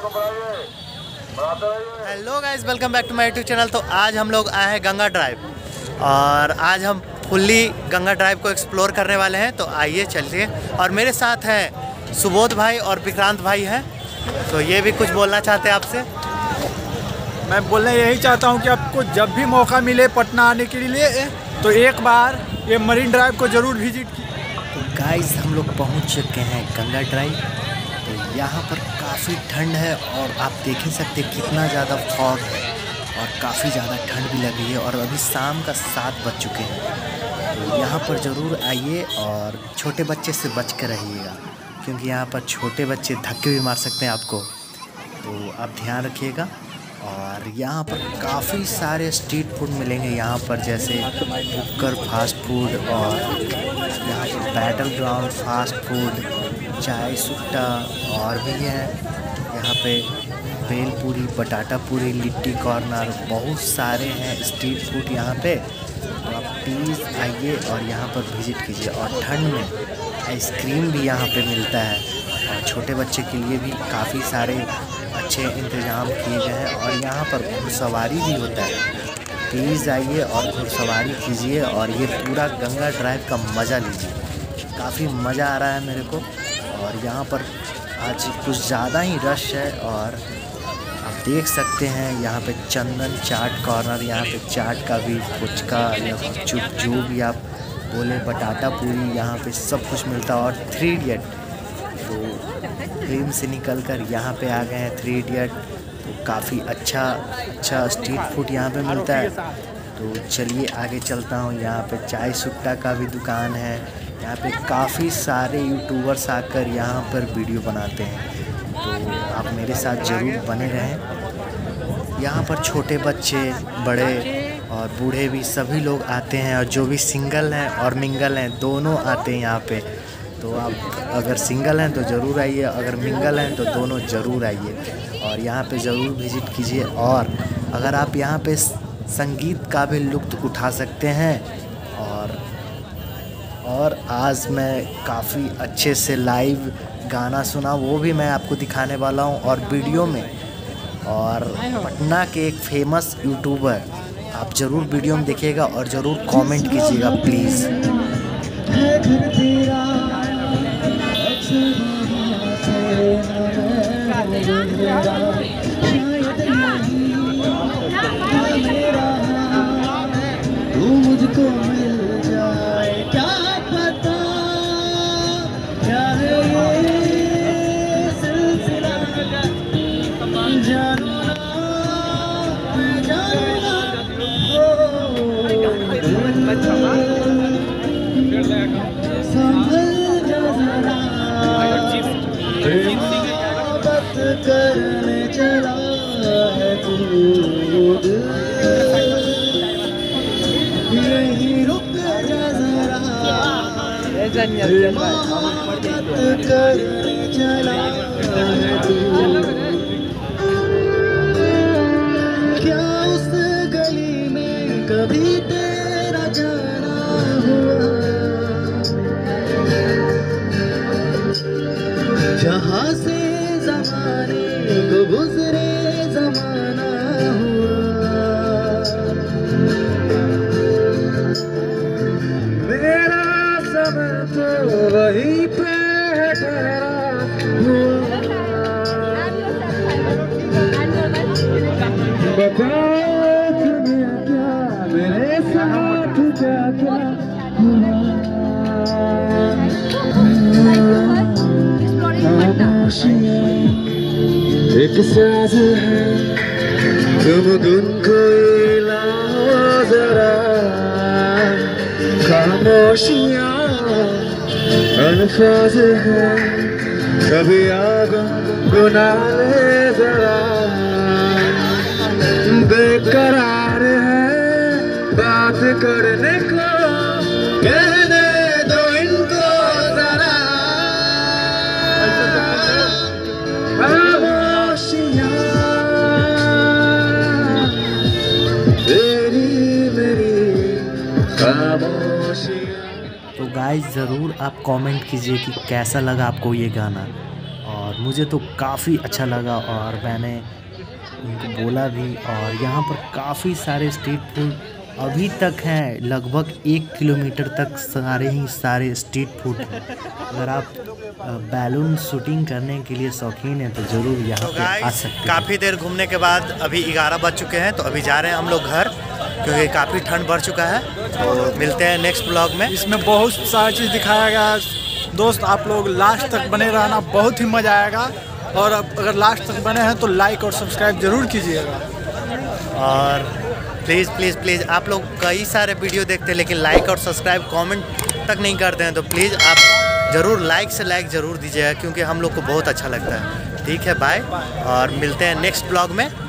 Hello guys, welcome back to my YouTube channel. तो आज हम लोग आए हैं गंगा ड्राइव और आज हम फुल्ली गंगा ड्राइव को एक्सप्लोर करने वाले हैं। तो आइए चलिए। और मेरे साथ हैं सुबोध भाई और विक्रांत भाई हैं। तो ये भी कुछ बोलना चाहते हैं आपसे। मैं बोलना यही चाहता हूँ कि आपको जब भी मौका मिले पटना आने के लिए तो एक बार ये मरीन ड्राइव को ज़रूर विजिट कीजिए। तो गाइस हम लोग पहुँच चुके हैं गंगा ड्राइव। तो यहाँ पर काफ़ी ठंड है और आप देख ही सकते हैं कितना ज़्यादा फॉग है और काफ़ी ज़्यादा ठंड भी लगी है। और अभी शाम का 7 बज चुके हैं। तो यहाँ पर ज़रूर आइए और छोटे बच्चे से बच कर रहिएगा, क्योंकि यहाँ पर छोटे बच्चे धक्के भी मार सकते हैं आपको। तो आप ध्यान रखिएगा। और यहाँ पर काफ़ी सारे स्ट्रीट फूड मिलेंगे यहाँ पर, जैसे बुक्कर फास्ट फूड और यहाँ पर बैटल ग्राउंड फास्ट फूड, चाय सुट्टा और भी है यहाँ पे भेल पूरी, बटाटा पूरी, लिट्टी कॉर्नर, बहुत सारे हैं स्ट्रीट फूड यहाँ पे। तो आप प्लीज़ आइए और यहाँ पर विज़िट कीजिए। और ठंड में आइसक्रीम भी यहाँ पे मिलता है और छोटे बच्चे के लिए भी काफ़ी सारे अच्छे इंतज़ाम किए गए हैं। और यहाँ पर घुड़सवारी भी होता है। प्लीज़ आइए और घुड़सवारी कीजिए और ये पूरा गंगा ड्राइव का मज़ा लीजिए। काफ़ी मज़ा आ रहा है मेरे को। और यहाँ पर आज कुछ ज़्यादा ही रश है और आप देख सकते हैं यहाँ पे चंदन चाट कॉर्नर, यहाँ पे चाट का भी, पुचका या चुप जो भी आप बोले, बटाटा पूरी, यहाँ पे सब कुछ मिलता है। और 3 इडियट, तो ड्रीम से निकल कर यहाँ पे आ गए हैं 3 इडियट। तो काफ़ी अच्छा स्ट्रीट फूड यहाँ पे मिलता है। तो चलिए आगे चलता हूँ। यहाँ पे चाय सुट्टा का भी दुकान है। यहाँ पे काफ़ी सारे यूट्यूबर्स आकर यहाँ पर वीडियो बनाते हैं। तो आप मेरे साथ ज़रूर बने रहें। यहाँ पर छोटे बच्चे, बड़े और बूढ़े भी सभी लोग आते हैं। और जो भी सिंगल हैं और मिंगल हैं दोनों आते हैं यहाँ पे। तो आप अगर सिंगल हैं तो ज़रूर आइए, अगर मिंगल हैं तो दोनों ज़रूर आइए और यहाँ पे ज़रूर विज़िट कीजिए। और अगर आप यहाँ पे संगीत का भी लुत्फ़ उठा सकते हैं। और आज मैं काफ़ी अच्छे से लाइव गाना सुना, वो भी मैं आपको दिखाने वाला हूँ और वीडियो में। और पटना के एक फेमस यूट्यूबर, आप ज़रूर वीडियो में देखिएगा और ज़रूर कमेंट कीजिएगा प्लीज़। तू मुझको मिल जाए, क्या पता क्या है ये सिलसिला, जानो ना मैं जानना। संभल जा जरा, मोहब्बत करने चला है तू, यही रुक जा जरा, मोहब्बत करने चला है तू। क्या उस गली में कभी तेरा जाना हुआ, जहाँ से ज़माने को गुज़रे ज़माना हुआ। मेरा समय तो वहीं पे ठहरा हुआ। बता तुम्हें क्या मेरे साथ क्या क्या हुआ। एक साज है, तुम गुनगुनाओ जरा, खामोशियाँ अल्फाज है, कभी आग गुना ले जरा। बेकरार है बात करने को, कहने दो इनको जरा। खामोशियाँ तेरी मेरी खामोशियाँ। तो गाइस ज़रूर आप कमेंट कीजिए कि कैसा लगा आपको ये गाना। और मुझे तो काफ़ी अच्छा लगा और मैंने उनको बोला भी। और यहाँ पर काफ़ी सारे स्ट्रीट फूड अभी तक हैं, लगभग 1 किलोमीटर तक सारे स्ट्रीट फूड हैं। अगर आप बैलून शूटिंग करने के लिए शौकीन हैं तो ज़रूर यहाँ पे आ सकते हैं। काफ़ी देर घूमने के बाद अभी 11 बज चुके हैं, तो अभी जा रहे हैं हम लोग घर, क्योंकि काफ़ी ठंड बढ़ चुका है। तो मिलते हैं नेक्स्ट ब्लॉग में। इसमें बहुत सारी चीज़ दिखाया गया है दोस्त, आप लोग लास्ट तक बने रहना, बहुत ही मज़ा आएगा। और अगर लास्ट तक बने हैं तो लाइक और सब्सक्राइब ज़रूर कीजिएगा। और प्लीज़ प्लीज़ प्लीज़, आप लोग कई सारे वीडियो देखते हैं लेकिन लाइक और सब्सक्राइब कमेंट तक नहीं करते हैं, तो प्लीज़ आप ज़रूर लाइक से लाइक ज़रूर दीजिएगा, क्योंकि हम लोग को बहुत अच्छा लगता है। ठीक है, बाय, और मिलते हैं नेक्स्ट ब्लॉग में।